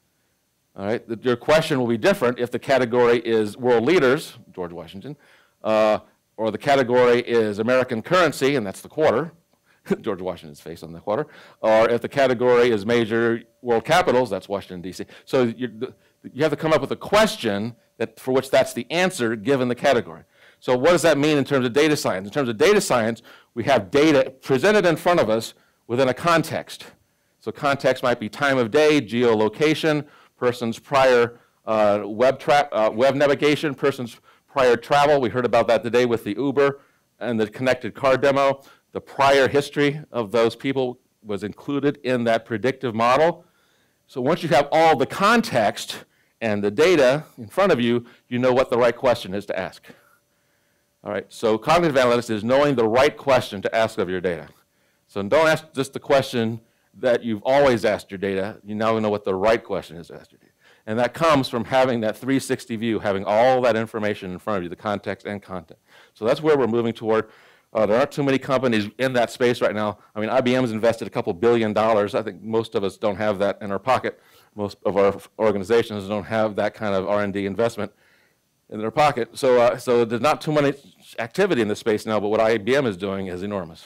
Speaker 1: all right, the, your question will be different if the category is world leaders, George Washington, uh, or the category is American currency, and that's the quarter, George Washington's face on the quarter, or if the category is major world capitals, that's Washington, D C So you, you have to come up with a question that, for which that's the answer given the category. So what does that mean in terms of data science? In terms of data science, we have data presented in front of us within a context. So context might be time of day, geolocation, person's prior uh, web, tra uh, web navigation, person's prior travel. We heard about that today with the Uber and the connected car demo. The prior history of those people was included in that predictive model. So once you have all the context and the data in front of you, you know what the right question is to ask. All right, so cognitive analytics is knowing the right question to ask of your data. So don't ask just the question that you've always asked your data. You now know what the right question is to ask your data. And that comes from having that three sixty view, having all that information in front of you, the context and content. So that's where we're moving toward. Uh, there aren't too many companies in that space right now. I mean, I B M's invested a couple billion dollars. I think most of us don't have that in our pocket. Most of our organizations don't have that kind of R and D investment in their pocket. So, uh, so there's not too much activity in this space now, but what I B M is doing is enormous.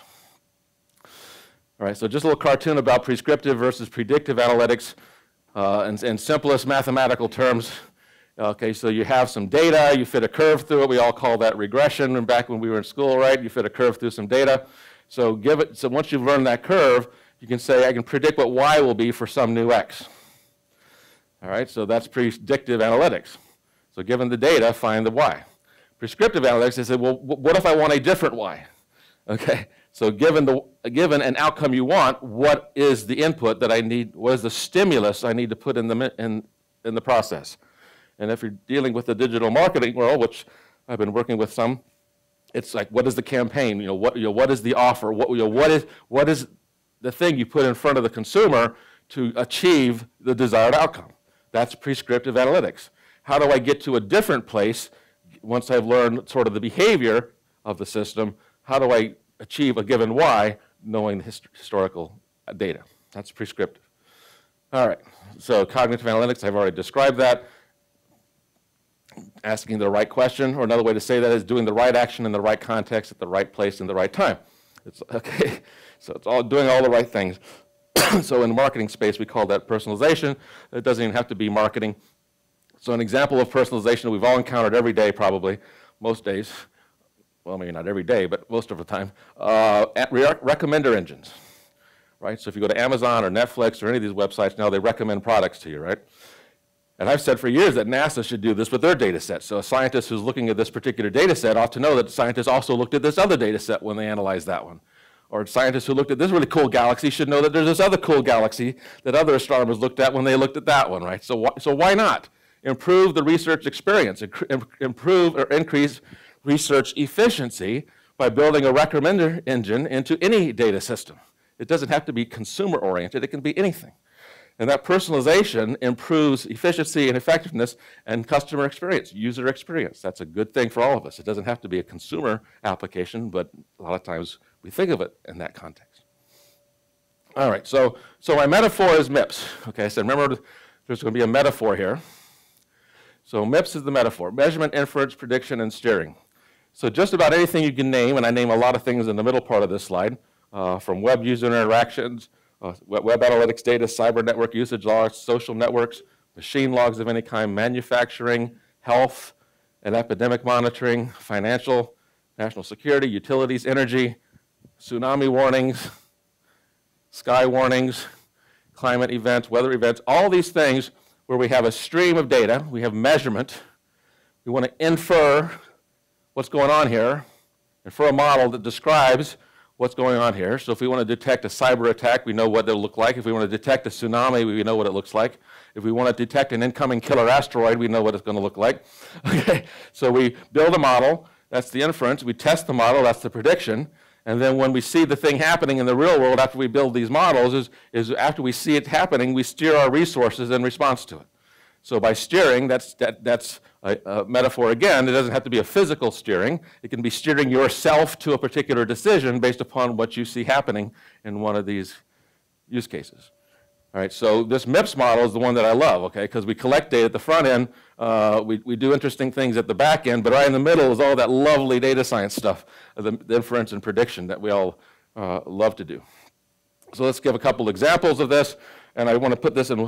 Speaker 1: All right, so just a little cartoon about prescriptive versus predictive analytics uh, in, in simplest mathematical terms. Okay, so you have some data, you fit a curve through it. We all call that regression. And back when we were in school, right? You fit a curve through some data. So give it. So once you've learned that curve, you can say, I can predict what y will be for some new x. All right, so that's predictive analytics. So given the data, find the y. Prescriptive analytics is, well, what if I want a different y? Okay, so given the given an outcome you want, what is the input that I need? What is the stimulus I need to put in the in in the process? And if you're dealing with the digital marketing world, which I've been working with some, it's like, what is the campaign? You know, what you know, what is the offer? What you know, what is what is the thing you put in front of the consumer to achieve the desired outcome? That's prescriptive analytics. How do I get to a different place once I've learned sort of the behavior of the system? How do I achieve a given y, knowing the hist historical data? That's prescriptive. All right, so cognitive analytics, I've already described that. Asking the right question, or another way to say that is doing the right action in the right context at the right place in the right time. It's, okay, so it's all doing all the right things. So in the marketing space, we call that personalization. It doesn't even have to be marketing. So an example of personalization that we've all encountered every day, probably, most days, well, maybe not every day, but most of the time, uh, re recommender engines, right? So if you go to Amazon or Netflix or any of these websites now, they recommend products to you, right? And I've said for years that NASA should do this with their data set. So a scientist who's looking at this particular data set ought to know that scientists also looked at this other data set when they analyzed that one. Or scientists who looked at this really cool galaxy should know that there's this other cool galaxy that other astronomers looked at when they looked at that one, right? So, wh so why not? Improve the research experience, improve or increase research efficiency by building a recommender engine into any data system. It doesn't have to be consumer-oriented. It can be anything. And that personalization improves efficiency and effectiveness and customer experience, user experience. That's a good thing for all of us. It doesn't have to be a consumer application, but a lot of times we think of it in that context. All right, so, so my metaphor is M I P S. Okay, so remember there's going to be a metaphor here. So M I P S is the metaphor, measurement, inference, prediction, and steering. So just about anything you can name, and I name a lot of things in the middle part of this slide, uh, from web user interactions, uh, web analytics data, cyber network usage logs, social networks, machine logs of any kind, manufacturing, health, and epidemic monitoring, financial, national security, utilities, energy, tsunami warnings, sky warnings, climate events, weather events, all these things where we have a stream of data, we have measurement, we want to infer what's going on here, infer a model that describes what's going on here. So if we want to detect a cyber attack, we know what it'll look like. If we want to detect a tsunami, we know what it looks like. If we want to detect an incoming killer asteroid, we know what it's going to look like. Okay, so we build a model, that's the inference. We test the model, that's the prediction. And then when we see the thing happening in the real world after we build these models, is, is after we see it happening, we steer our resources in response to it. So by steering, that's, that, that's a, a metaphor again. It doesn't have to be a physical steering. It can be steering yourself to a particular decision based upon what you see happening in one of these use cases. All right, so this M I P S model is the one that I love, okay, because we collect data at the front end, uh, we, we do interesting things at the back end, but right in the middle is all that lovely data science stuff, the, the inference and prediction that we all uh, love to do. So let's give a couple examples of this, and I want to put this in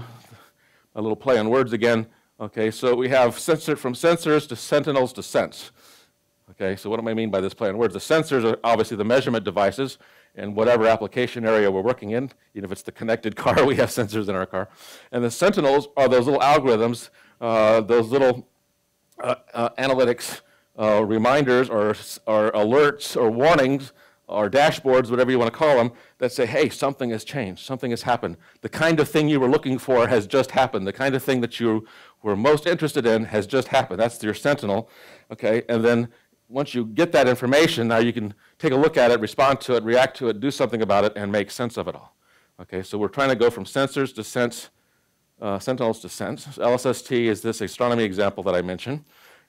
Speaker 1: a little play on words again. Okay, so we have sensor from sensors to sentinels to sense. Okay, so what do I mean by this play on words? The sensors are obviously the measurement devices in whatever application area we're working in. Even if it's the connected car, we have sensors in our car. And the sentinels are those little algorithms, uh, those little uh, uh, analytics uh, reminders or, or alerts or warnings or dashboards, whatever you want to call them, that say, hey, something has changed, something has happened. The kind of thing you were looking for has just happened. The kind of thing that you were most interested in has just happened. That's your sentinel, okay? And then once you get that information, now you can take a look at it, respond to it, react to it, do something about it, and make sense of it all. Okay, so we're trying to go from sensors to sense, uh, sentinels to sense. L S S T is this astronomy example that I mentioned.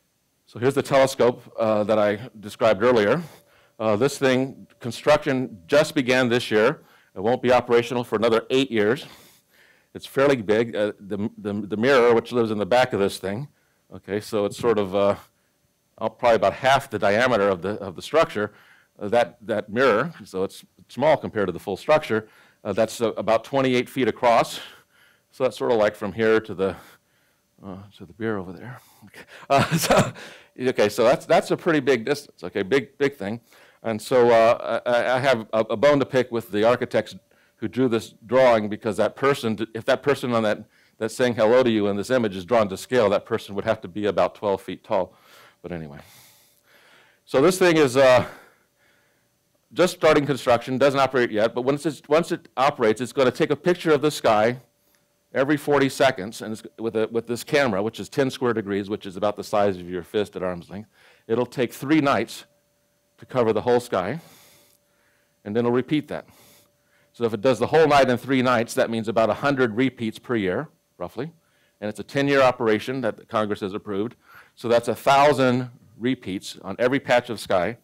Speaker 1: So here's the telescope uh, that I described earlier. Uh, this thing, construction just began this year. It won't be operational for another eight years. It's fairly big. Uh, the, the, the mirror, which lives in the back of this thing, okay, so it's sort of uh, probably about half the diameter of the, of the structure, uh, that, that mirror, so it's small compared to the full structure. Uh, that's uh, about twenty-eight feet across. So that's sort of like from here to the, uh, to the beer over there. Okay, uh, so, okay, so that's, that's a pretty big distance, okay, big, big thing. And so uh, I, I have a, a bone to pick with the architects who drew this drawing, because that person, if that person on that, that's saying hello to you in this image is drawn to scale, that person would have to be about twelve feet tall. But anyway. So this thing is uh, just starting construction, doesn't operate yet, but once, it's, once it operates, it's going to take a picture of the sky every forty seconds, and it's with, a, with this camera, which is ten square degrees, which is about the size of your fist at arm's length. It'll take three nights to cover the whole sky, and then it'll repeat that. So if it does the whole night in three nights, that means about one hundred repeats per year, roughly. And it's a ten-year operation that Congress has approved. So that's one thousand repeats on every patch of sky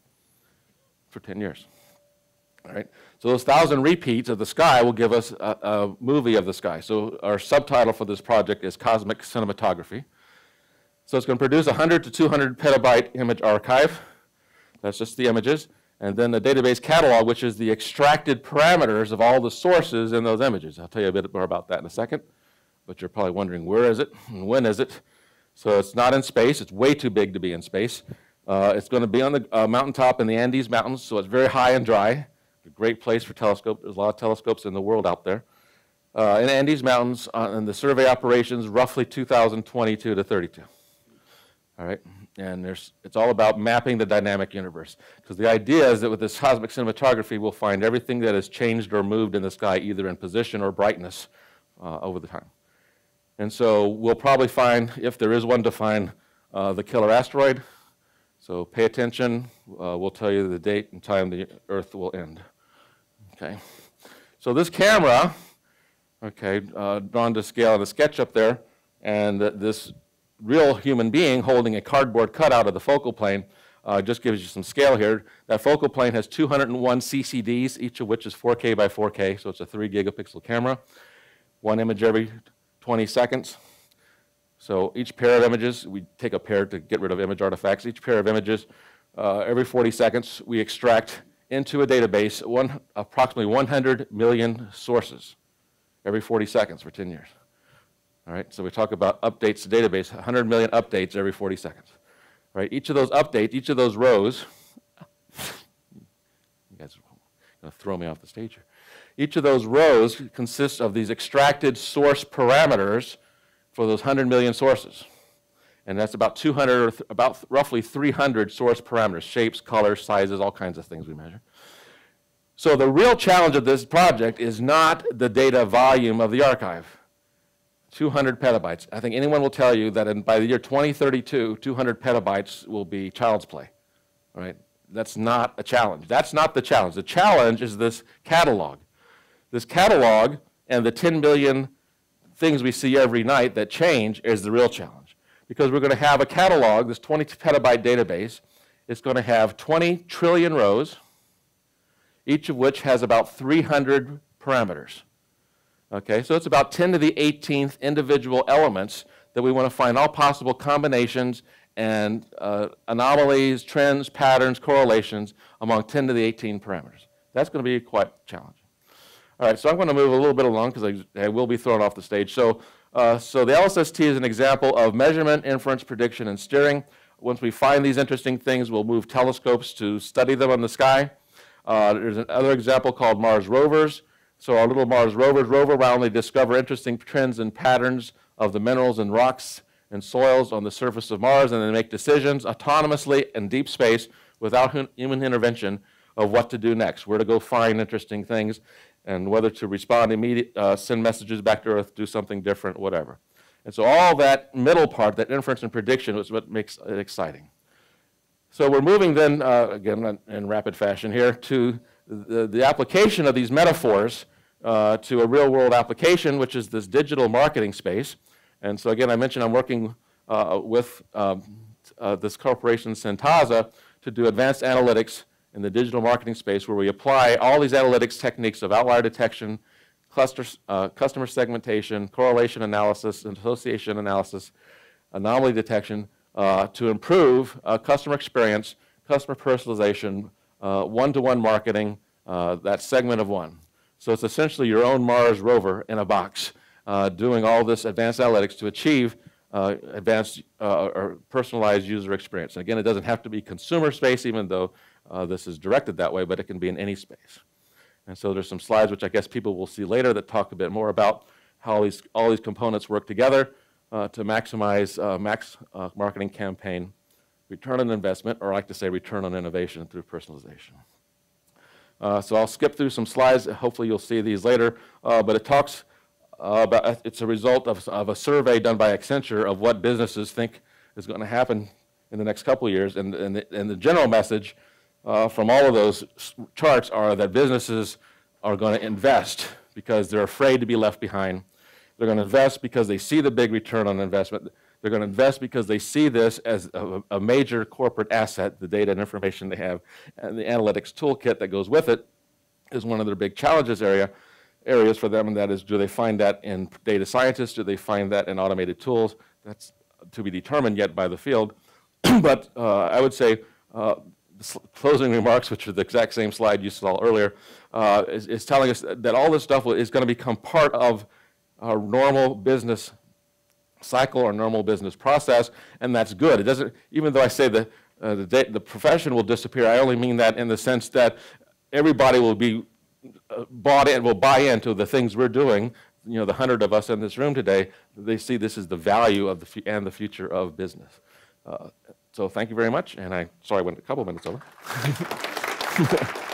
Speaker 1: for ten years. All right? So those one thousand repeats of the sky will give us a, a movie of the sky. So our subtitle for this project is Cosmic Cinematography. So it's going to produce one hundred to two hundred petabyte image archive. That's just the images. And then the database catalog, which is the extracted parameters of all the sources in those images. I'll tell you a bit more about that in a second. But you're probably wondering, where is it and when is it? So it's not in space. It's way too big to be in space. Uh, it's going to be on the uh, mountaintop in the Andes Mountains, so it's very high and dry. A great place for telescope. There's a lot of telescopes in the world out there. Uh, in the Andes Mountains, uh, and the survey operations, roughly two thousand twenty-two to thirty-two. All right, and there's, it's all about mapping the dynamic universe. Because the idea is that with this cosmic cinematography, we'll find everything that has changed or moved in the sky, either in position or brightness uh, over the time. And so we'll probably find, if there is one to find, uh, the killer asteroid. So pay attention. Uh, we'll tell you the date and time the Earth will end. Okay. So this camera okay, uh, drawn to scale in a sketch up there, and th this real human being holding a cardboard cutout of the focal plane uh, just gives you some scale here. That focal plane has two hundred one C C Ds, each of which is four K by four K, so it's a three gigapixel camera. One image every twenty seconds. So each pair of images, we take a pair to get rid of image artifacts. Each pair of images, uh, every forty seconds, we extract into a database one, approximately one hundred million sources every forty seconds for ten years. All right, so we talk about updates to database, one hundred million updates every forty seconds. All right, each of those updates, each of those rows, you guys are going to throw me off the stage here. Each of those rows consists of these extracted source parameters for those one hundred million sources. And that's about two hundred, or th about roughly three hundred source parameters, shapes, colors, sizes, all kinds of things we measure. So the real challenge of this project is not the data volume of the archive, two hundred petabytes. I think anyone will tell you that in, by the year twenty thirty-two, two hundred petabytes will be child's play, all right? That's not a challenge. That's not the challenge. The challenge is this catalog. This catalog and the ten billion things we see every night that change is the real challenge. Because we're going to have a catalog, this twenty petabyte database, it's going to have twenty trillion rows, each of which has about three hundred parameters. Okay, so it's about ten to the eighteenth individual elements that we want to find all possible combinations and uh, anomalies, trends, patterns, correlations among ten to the eighteen parameters. That's going to be quite challenging. All right, so I'm going to move a little bit along because I, I will be thrown off the stage. So, uh, so the L S S T is an example of measurement, inference, prediction, and steering. Once we find these interesting things, we'll move telescopes to study them in the sky. Uh, there's another example called Mars rovers. So our little Mars rovers rove around, they discover interesting trends and patterns of the minerals and rocks and soils on the surface of Mars, and then make decisions autonomously in deep space without human intervention of what to do next, where to go find interesting things, and whether to respond immediately, uh, send messages back to Earth, do something different, whatever. And so all that middle part, that inference and prediction, is what makes it exciting. So we're moving then, uh, again, in rapid fashion here, to the, the application of these metaphors uh, to a real-world application, which is this digital marketing space. And so again, I mentioned I'm working uh, with um, uh, this corporation, Centasa, to do advanced analytics in the digital marketing space, where we apply all these analytics techniques of outlier detection, cluster, uh, customer segmentation, correlation analysis, and association analysis, anomaly detection, uh, to improve uh, customer experience, customer personalization, uh, one-to-one marketing, uh, that segment of one. So it's essentially your own Mars rover in a box, uh, doing all this advanced analytics to achieve uh, advanced uh, or personalized user experience. And again, it doesn't have to be consumer space, even though Uh, this is directed that way, but it can be in any space. And so there's some slides which I guess people will see later that talk a bit more about how these, all these components work together uh, to maximize uh, max uh, marketing campaign return on investment, or I like to say return on innovation through personalization. Uh, so I'll skip through some slides. Hopefully you'll see these later, uh, but it talks uh, about, it's a result of, of a survey done by Accenture of what businesses think is going to happen in the next couple of years, and, and, the, and the general message Uh, from all of those charts are that businesses are going to invest because they're afraid to be left behind. They're going to invest because they see the big return on investment. They're going to invest because they see this as a, a major corporate asset, the data and information they have, and the analytics toolkit that goes with it is one of their big challenges area, areas for them, and that is, do they find that in data scientists? Do they find that in automated tools? That's to be determined yet by the field. But uh, I would say uh, closing remarks, which are the exact same slide you saw earlier, uh, is, is telling us that all this stuff is going to become part of our normal business cycle or normal business process, and that's good. It doesn't, even though I say the, uh, the, the profession will disappear, I only mean that in the sense that everybody will be uh, bought in, will buy into the things we're doing. You know, the hundred of us in this room today, they see this as the value of the and the future of business. Uh, So thank you very much, and I sorry I went a couple minutes over.